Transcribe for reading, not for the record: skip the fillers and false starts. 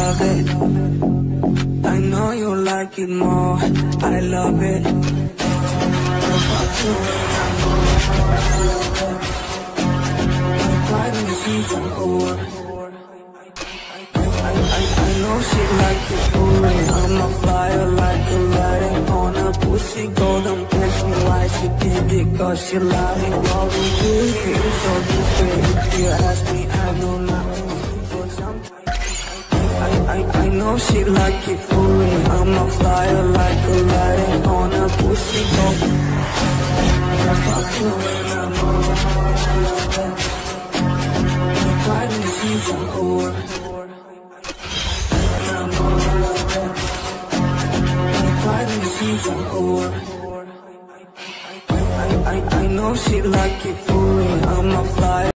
love it. I know you like it more. I love it. Fuck you when I'm more. Why do you see some more? I know she like it for me. I'm a flyer like a lighting on a pussy. Golden push me why she did it, cause she lying. What we do here is so different. If you ask me, I know nothing. I know she like it for me. I'm a flyer like a lighting on a pussy. Golden fuck you when I'm over. Why do you see some whore? Why do you see some whore? I know she like it for me. I'm a flyer.